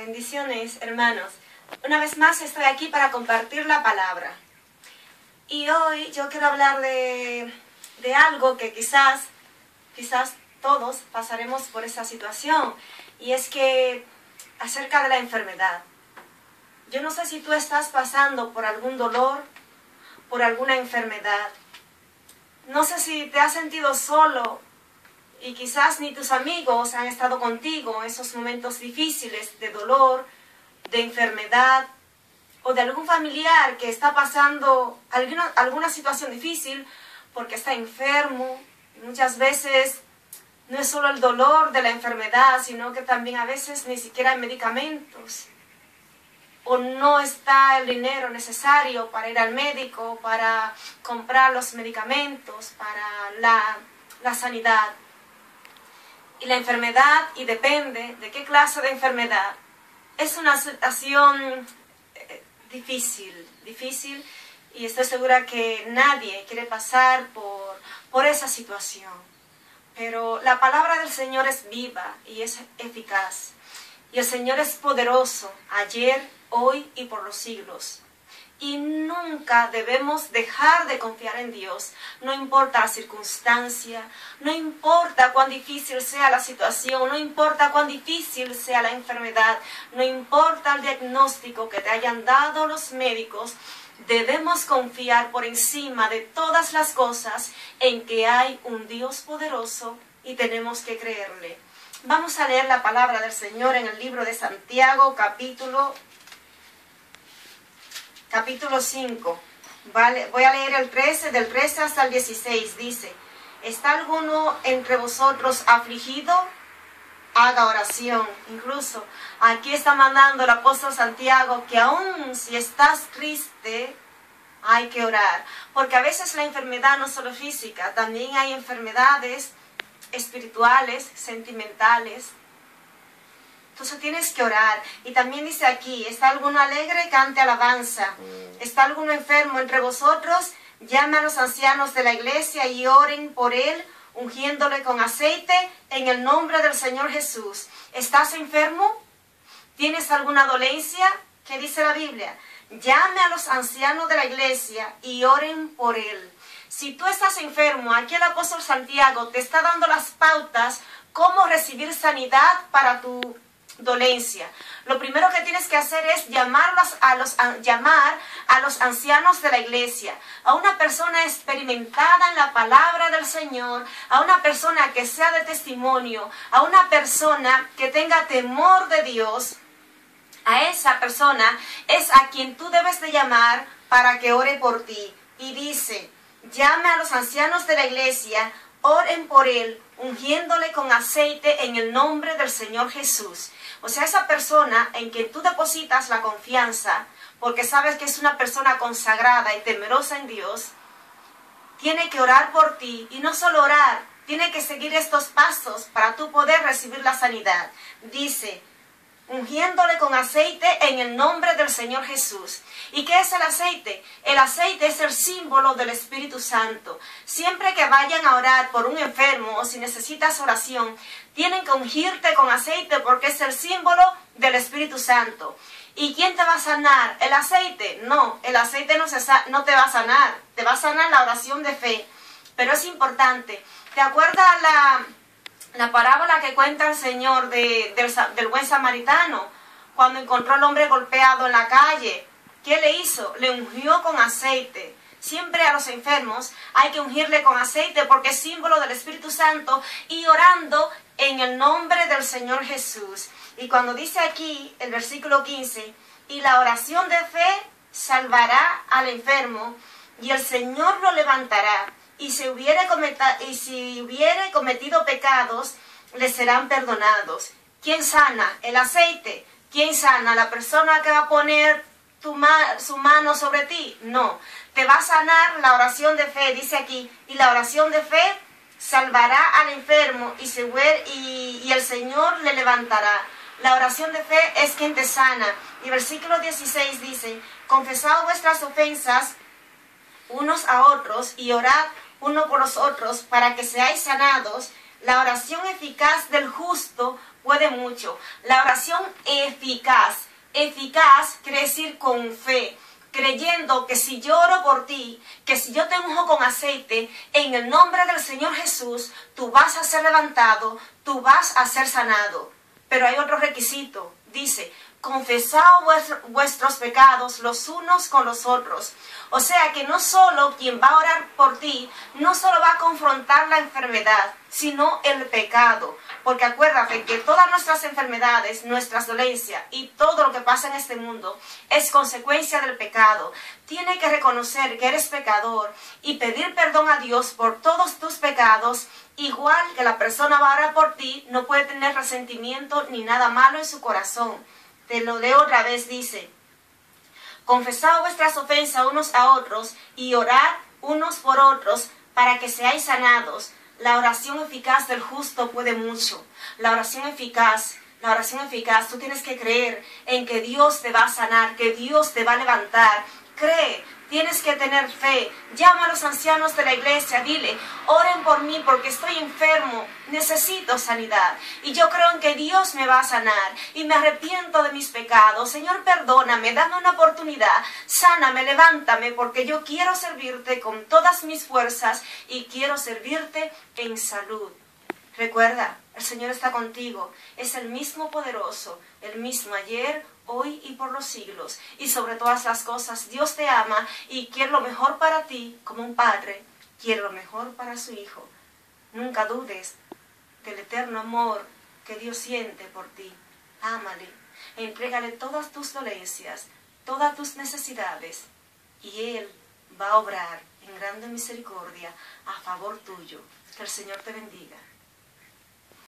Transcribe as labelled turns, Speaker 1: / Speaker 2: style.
Speaker 1: Bendiciones, hermanos. Una vez más estoy aquí para compartir la palabra. Y hoy yo quiero hablar de algo que quizás todos pasaremos por esa situación. Y es que acerca de la enfermedad. Yo no sé si tú estás pasando por algún dolor, por alguna enfermedad. No sé si te has sentido solo y quizás ni tus amigos han estado contigo en esos momentos difíciles de dolor, de enfermedad, o de algún familiar que está pasando alguna situación difícil porque está enfermo. Muchas veces no es solo el dolor de la enfermedad, sino que también a veces ni siquiera hay medicamentos, o no está el dinero necesario para ir al médico, para comprar los medicamentos, para la sanidad. Y la enfermedad, y depende de qué clase de enfermedad, es una situación difícil, y estoy segura que nadie quiere pasar por esa situación. Pero la palabra del Señor es viva y es eficaz. Y el Señor es poderoso, ayer, hoy y por los siglos. Y nunca debemos dejar de confiar en Dios, no importa la circunstancia, no importa cuán difícil sea la situación, no importa cuán difícil sea la enfermedad, no importa el diagnóstico que te hayan dado los médicos, debemos confiar por encima de todas las cosas en que hay un Dios poderoso y tenemos que creerle. Vamos a leer la palabra del Señor en el libro de Santiago, capítulo 5. Vale, voy a leer el 13, del 13 hasta el 16. Dice: ¿está alguno entre vosotros afligido? Haga oración. Incluso aquí está mandando el apóstol Santiago que aún si estás triste, hay que orar. Porque a veces la enfermedad no solo física, también hay enfermedades espirituales, sentimentales. Entonces tienes que orar. Y también dice aquí: ¿está alguno alegre? Cante alabanza. ¿Está alguno enfermo entre vosotros? Llame a los ancianos de la iglesia y oren por él, ungiéndole con aceite en el nombre del Señor Jesús. ¿Estás enfermo? ¿Tienes alguna dolencia? ¿Qué dice la Biblia? Llame a los ancianos de la iglesia y oren por él. Si tú estás enfermo, aquí el apóstol Santiago te está dando las pautas cómo recibir sanidad para tu dolencia. Lo primero que tienes que hacer es llamar a los ancianos de la iglesia, a una persona experimentada en la palabra del Señor, a una persona que sea de testimonio, a una persona que tenga temor de Dios. A esa persona es a quien tú debes de llamar para que ore por ti. Y dice: llame a los ancianos de la iglesia, oren por él, ungiéndole con aceite en el nombre del Señor Jesús. O sea, esa persona en quien tú depositas la confianza, porque sabes que es una persona consagrada y temerosa en Dios, tiene que orar por ti. Y no solo orar, tiene que seguir estos pasos para tú poder recibir la sanidad. Dice: ungiéndole con aceite en el nombre del Señor Jesús. ¿Y qué es el aceite? El aceite es el símbolo del Espíritu Santo. Siempre que vayan a orar por un enfermo o si necesitas oración, tienen que ungirte con aceite porque es el símbolo del Espíritu Santo. ¿Y quién te va a sanar? ¿El aceite? No, el aceite no te va a sanar. Te va a sanar la oración de fe. Pero es importante. ¿Te acuerdas la parábola que cuenta el Señor del buen samaritano? Cuando encontró al hombre golpeado en la calle, ¿qué le hizo? Le ungió con aceite. Siempre a los enfermos hay que ungirle con aceite porque es símbolo del Espíritu Santo, y orando en el nombre del Señor Jesús. Y cuando dice aquí el versículo 15: y la oración de fe salvará al enfermo, y el Señor lo levantará. Y si hubiere cometido pecados, le serán perdonados. ¿Quién sana? El aceite. ¿Quién sana? ¿La persona que va a poner su mano sobre ti? No. Te va a sanar la oración de fe, dice aquí. Y la oración de fe salvará al enfermo y el Señor le levantará. La oración de fe es quien te sana. Y versículo 16 dice: confesad vuestras ofensas unos a otros y orad uno por los otros para que seáis sanados. La oración eficaz del justo puede mucho. La oración eficaz. Eficaz quiere decir con fe, creyendo que si yo oro por ti, que si yo te unjo con aceite, en el nombre del Señor Jesús, tú vas a ser levantado, tú vas a ser sanado. Pero hay otro requisito, dice, confesaos vuestros pecados los unos con los otros. O sea que no solo quien va a orar por ti, no solo va a confrontar la enfermedad, sino el pecado. Porque acuérdate que todas nuestras enfermedades, nuestras dolencias y todo lo que pasa en este mundo es consecuencia del pecado. Tienes que reconocer que eres pecador y pedir perdón a Dios por todos tus pecados. Igual que la persona va a orar por ti, no puede tener resentimiento ni nada malo en su corazón. Te lo leo otra vez, dice, confesad vuestras ofensas unos a otros y orad unos por otros para que seáis sanados. La oración eficaz del justo puede mucho. La oración eficaz, tú tienes que creer en que Dios te va a sanar, que Dios te va a levantar. Cree, tienes que tener fe. Llama a los ancianos de la iglesia, dile, oren por mí porque estoy enfermo, necesito sanidad. Y yo creo en que Dios me va a sanar y me arrepiento de mis pecados. Señor, perdóname, dame una oportunidad, sáname, levántame, porque yo quiero servirte con todas mis fuerzas y quiero servirte en salud. Recuerda, el Señor está contigo, es el mismo poderoso, el mismo ayer, hoy y por los siglos. Y sobre todas las cosas, Dios te ama y quiere lo mejor para ti, como un padre quiere lo mejor para su hijo. Nunca dudes del eterno amor que Dios siente por ti. Ámale, entrégale todas tus dolencias, todas tus necesidades, y Él va a obrar en grande misericordia a favor tuyo. Que el Señor te bendiga.